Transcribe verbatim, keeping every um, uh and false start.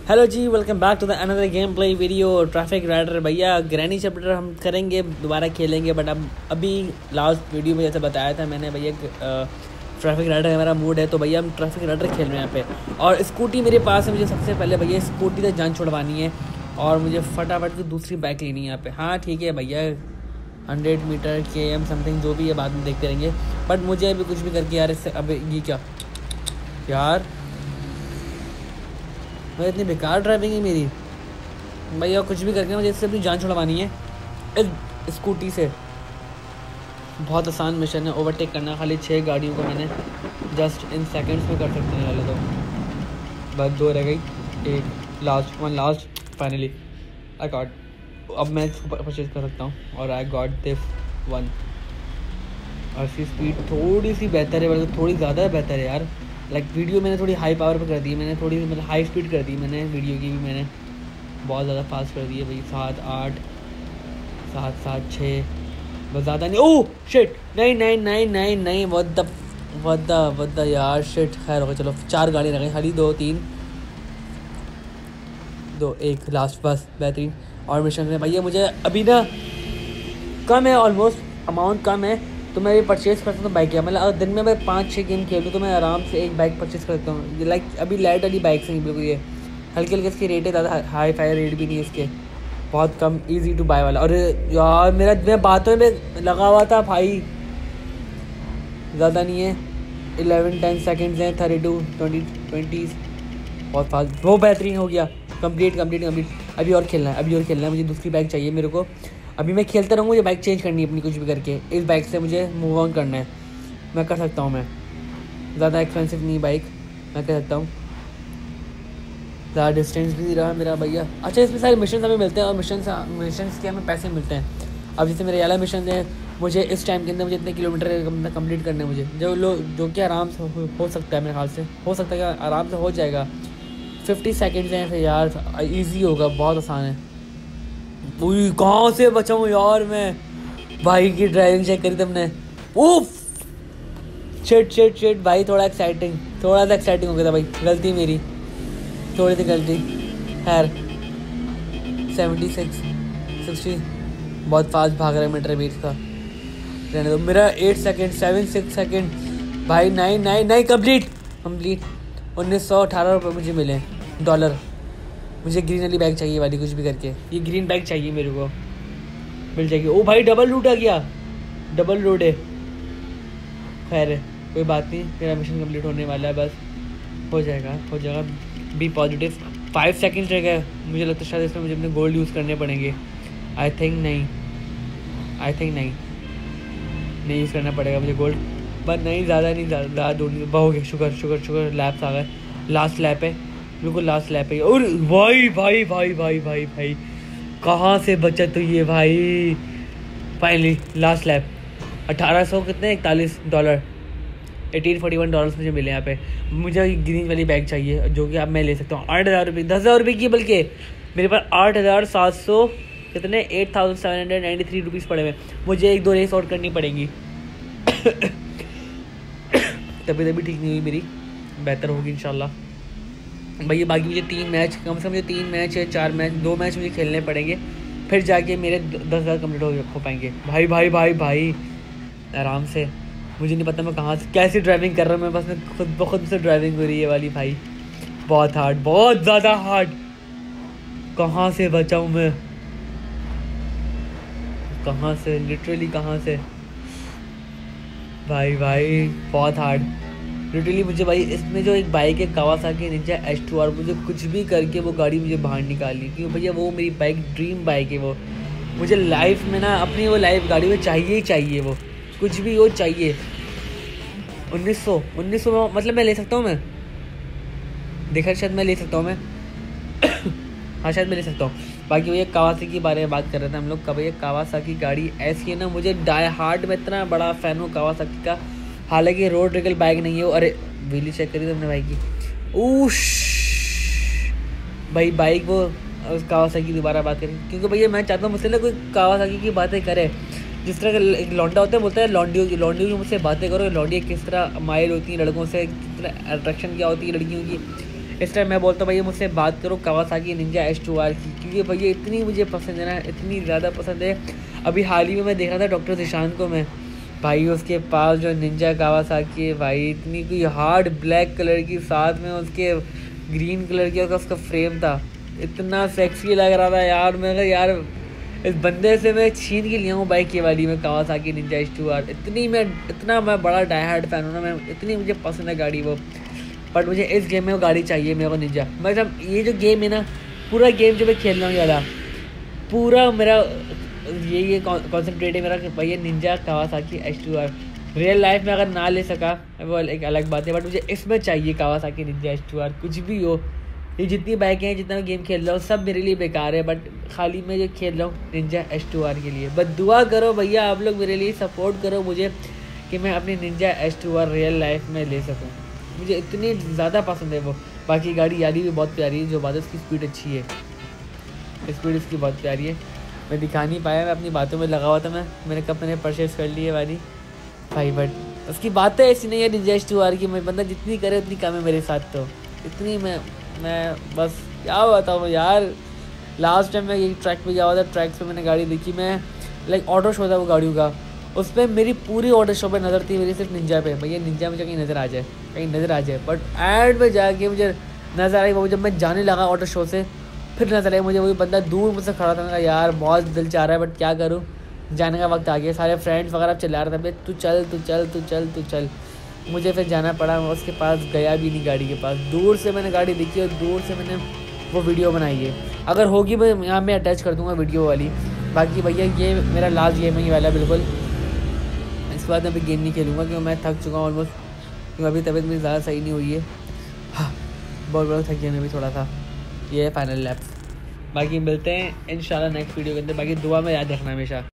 Hello जी, welcome back to the another game play video. Traffic rider भैया granny chapter हम करेंगे, दोबारा खेलेंगे, बट अब अभी लास्ट वीडियो में जैसे बताया था मैंने भैया ट्रैफिक राइडर मेरा मूड है, तो भैया हम ट्रैफिक राइडर खेल रहे हैं यहाँ पे। और स्कूटी मेरे पास है, मुझे सबसे पहले भैया स्कूटी से जान छुड़वानी है और मुझे फटाफट की दूसरी बाइक लेनी है यहाँ पे। हाँ ठीक है भैया, हंड्रेड मीटर के एम समथिंग जो भी है बाद में देखते रहेंगे, बट मुझे अभी कुछ भी करके यार इससे अब ये क्या यार मैं इतनी बेकार ड्राइविंग है मेरी भैया, कुछ भी करके मुझे इससे अपनी जान छुड़वानी है इस स्कूटी से। बहुत आसान मिशन है, ओवरटेक करना, खाली छः गाड़ियों को मैंने जस्ट इन सेकंड्स में कर सकते हैं वाले, तो बस दो रह गई, एक last one last finally I got. अब मैं इसको परचेज कर सकता हूँ और आई गॉट दिस वन। और इसकी स्पीड थोड़ी सी बेहतर है, मतलब थोड़ी ज़्यादा बेहतर है यार। लाइक like, वीडियो मैंने थोड़ी हाई पावर पे कर दी है, मैंने थोड़ी मतलब हाई स्पीड कर दी मैंने, वीडियो की भी मैंने बहुत ज़्यादा फास्ट कर दी है भाई। सात आठ सात सात छः बस ज़्यादा नहीं। ओह शिट, नहीं नहीं नहीं नहीं नहीं what the what the what the यार शिट। खैर होगा, चलो चार गाड़ी रह गई, खाली दो तीन दो एक लास्ट बस बेहतरीन। और मिशन में भैया मुझे अभी ना कम है, ऑलमोस्ट अमाउंट कम है, तो मैं ये परचेज़ करता हूँ बाइक। मतलब अगर दिन में मैं पाँच छः गेम खेलूँ तो मैं आराम से एक बाइक परचेज़ करता हूँ। लाइक अभी लाइट वाली बाइक से बिल्कुल, ये हल्के हल्के इसकी रेट है, ज़्यादा हाई फाई रेट भी नहीं है इसके, बहुत कम, इजी टू बाय वाला। और यार मेरा मैं बातों में लगा हुआ था भाई, ज़्यादा नहीं है, इलेवन टेन सेकेंड्स हैं, थर्टी टू ट्वेंटी ट्वेंटीज़ बहुत फास्ट, वो बेहतरीन हो गया। कंप्लीट कंप्लीट कंप्लीट अभी और खेलना है, अभी और खेलना है, मुझे दूसरी बाइक चाहिए मेरे को। अभी मैं खेलता रहूँगा, मुझे बाइक चेंज करनी है अपनी कुछ भी करके, इस बाइक से मुझे मूव ऑन करना है। मैं कर सकता हूँ, मैं ज़्यादा एक्सपेंसिव नहीं बाइक, मैं कर सकता हूँ, ज़्यादा डिस्टेंस भी नहीं रहा मेरा भैया। अच्छा इसमें सारे मिशन हमें मिलते हैं और मिशन मिशन के हमें पैसे मिलते हैं। अब जैसे मेरे वाला मिशन है, मुझे इस टाइम के अंदर मुझे इतने किलोमीटर कंप्लीट करने हैं मुझे, जो लोग जो कि आराम से हो, हो सकता है मेरे ख्याल से, हो सकता है कि आराम से हो जाएगा। फिफ्टी सेकेंड्स हैं ऐसे यार, ईजी होगा, बहुत आसान है। उई कहाँ से बचाऊँ यार मैं, भाई की ड्राइविंग चेक करी तुमने, उफ शिट शिट शिट भाई, थोड़ा एक्साइटिंग थोड़ा सा एक्साइटिंग हो गया था भाई, गलती मेरी, थोड़ी सी गलती। खैर सेवेंटी सिक्स सिक्सटी बहुत फास्ट भाग रहा है मीटर बीच का, रहने दो। मेरा eight second seven six second भाई, nine nine nine complete complete उन्नीस सौ अठारह रुपये मुझे मिले डॉलर। मुझे ग्रीन वाली बाइक चाहिए वाली, कुछ भी करके ये ग्रीन बाइक चाहिए मेरे को, मिल जाएगी। ओ भाई डबल रूट आ गया, डबल रोड है। खैर कोई बात नहीं, मेरा मिशन कंप्लीट होने वाला है, बस हो जाएगा हो जाएगा। B positive. फाइव सेकेंड्स रह गए, मुझे लगता है शायद इसमें मुझे अपने गोल्ड यूज़ करने पड़ेंगे। आई थिंक नहीं आई थिंक नहीं नहीं यूज़ करना पड़ेगा मुझे गोल्ड, बट नहीं ज़्यादा नहीं, ज़्यादा दूर नहीं हो गया। शुगर शुगर शुगर लैप्स आ गए, लास्ट लैप है, बिल्कुल लास्ट लैप है। और भाई भाई भाई भाई भाई भाई कहाँ से बचा तो ये भाई, फाइनली लास्ट लैप। अठारह सौ कितने इकतालीस dollar eighteen forty one dollars मुझे मिले यहाँ पे। मुझे ग्रीन वाली बैग चाहिए जो कि अब मैं ले सकता हूँ, आठ हज़ार रुपये दस हज़ार रुपये की, बल्कि मेरे पास आठ हज़ार सात सौ कितने eight thousand seven hundred ninety three rupees पड़े हुए। मुझे एक दो रेस आउट करनी पड़ेंगी तभी तभी ठीक नहीं हुई मेरी, बेहतर होगी इंशाल्लाह भैया। बाकी मुझे तीन मैच कम से कम, मुझे तीन मैच है चार मैच दो मैच मुझे खेलने पड़ेंगे, फिर जाके मेरे दस हज़ार कम्प्लीट हो हो पाएंगे। भाई भाई भाई भाई आराम से, मुझे नहीं पता मैं कहाँ से कैसी ड्राइविंग कर रहा हूँ मैं, बस मैं खुद ब खुद से ड्राइविंग हो रही है वाली भाई, बहुत हार्ड, बहुत ज़्यादा हार्ड। कहाँ से बचाऊँ मैं, कहाँ से, लिटरली कहाँ से भाई भाई, बहुत हार्ड लिटरली। मुझे भाई इसमें जो एक बाइक है Kawasaki Ninja H two R, मुझे कुछ भी करके वो गाड़ी मुझे बाहर निकालनी, क्योंकि भैया वो मेरी बाइक ड्रीम बाइक है। वो मुझे लाइफ में ना अपनी वो लाइफ गाड़ी में चाहिए ही चाहिए, वो कुछ भी वो चाहिए। उन्नीस सौ उन्नीस सौ मतलब मैं ले सकता हूँ, मैं देखा शायद मैं ले सकता हूँ मैं हाँ शायद मैं ले सकता हूँ। बाकी भैया कावासाकी के बारे में बात कर रहे थे हम लोग, कभी कावासाकी गाड़ी ऐसी है ना, मुझे डाई हार्ड में इतना बड़ा फ़ैन हूँ कावासाकी का। हालांकि रोड रिगल बाइक नहीं है वो, अरे व्हीली चेक करी तुमने भाई की, उश भाई बाइक वो कावासाकी की दोबारा बात करें, क्योंकि भैया मैं चाहता हूँ मुझसे ना कोई कावासाकी की बातें करे, जिस तरह का एक लौंडा होता है, बोलता है लौंडियों की लौंडियों की मुझसे बातें करो, लौंडियाँ किस तरह माइल होती हैं लड़कों से, किस तरह अट्रैक्शन क्या होती है लड़कियों की, इस टाइम मैं बोलता हूँ भैया मुझसे बात करो Kawasaki Ninja H two R की, क्योंकि भैया इतनी मुझे पसंद है ना, इतनी ज़्यादा पसंद है। अभी हाल ही में मैं देख रहा था डॉक्टर जिशान को मैं, भाई उसके पास जो निंजा कावासाकी है भाई, इतनी कोई हार्ड ब्लैक कलर की, साथ में उसके ग्रीन कलर की उसका फ्रेम था, इतना सेक्सी लग रहा था यार। मैं कहा यार इस बंदे से मैं छीन के लिया हूँ बाइक ये वाली में Kawasaki Ninja H two R. इतनी मैं इतना मैं बड़ा डाई हार्ड फैन हूँ ना मैं, इतनी मुझे पसंद है गाड़ी वो। बट मुझे इस गेम में वो गाड़ी चाहिए मेरे को निंजा। मतलब ये जो गेम है ना, पूरा गेम जो मैं खेल रहा हूँ ज़्यादा, पूरा मेरा ये ये कॉन्सेंट्रेट है मेरा कि भाई ये Ninja Kawasaki H two R. Real life में अगर ना ले सका वो एक अलग बात है, बट मुझे इसमें चाहिए Kawasaki Ninja H two R. कुछ भी हो, ये जितनी बाइकें हैं, जितना मैं गेम खेल रहा हूँ, सब मेरे लिए बेकार है, बट खाली मैं ये खेल रहा हूँ निंजा एच टू आर के लिए। बस दुआ करो भैया आप लोग मेरे लिए, सपोर्ट करो मुझे कि मैं अपनी Ninja H two R real life में ले सकूँ। मुझे इतनी ज़्यादा पसंद है वो। बाकी गाड़ी यारी भी बहुत प्यारी है, जो बात है उसकी स्पीड अच्छी है, स्पीड इसकी बहुत प्यारी है। मैं दिखा नहीं पाया, मैं अपनी बातों में लगा हुआ था। मैं मैंने कब मैंने परचेज़ कर ली है वाली भाई, बट उसकी बातें ऐसी नहीं है निंजा एच टू आर की। मैं बंदा जितनी करे उतनी कम है मेरे साथ, तो इतनी मैं मैं बस क्या बताऊँ यार। लास्ट टाइम मैं ये ट्रैक पे गया हुआ था, ट्रैक पे मैंने गाड़ी देखी, मैं लाइक ऑटो शो था वो गाड़ियों का, उस पर मेरी पूरी ऑटो शो पे नज़र थी मेरी सिर्फ निंजा पे। भैया निंजा मुझे कहीं नज़र आ जाए, कहीं नज़र आ जाए। बट एंड में जाके मुझे नज़र आई वो, जब मैं जाने लगा ऑटो शो से फिर नज़र आई मुझे वही बंदा दूर मुझसे खड़ा था। मैं यार बहुत दिल चाह रहा है बट क्या करूँ, जाने का वक्त आ गया। सारे फ्रेंड्स वगैरह चिल्ला रहे थे भाई तू चल तू चल तू चल तू चल। मुझे फिर जाना पड़ा, मैं उसके पास गया भी नहीं गाड़ी के पास। दूर से मैंने गाड़ी देखी और दूर से मैंने वो वीडियो बनाई है। अगर होगी मैं यहाँ में अटैच कर दूँगा वीडियो वाली। बाकी भैया ये मेरा लास्ट गेम है ये वाला बिल्कुल। इसके बाद मैं अभी गेम नहीं खेलूँगा क्योंकि मैं थक चुका हूँ ऑलमोस्ट, क्योंकि अभी तबीयत मेरी ज़्यादा सही नहीं हुई है। हाँ बहुत बड़ा थक गया मैं भी थोड़ा सा। ये है फाइनल लैप। बाकी मिलते हैं इंशाल्लाह नेक्स्ट वीडियो के अंदर। बाकी दुआ में याद रखना हमेशा।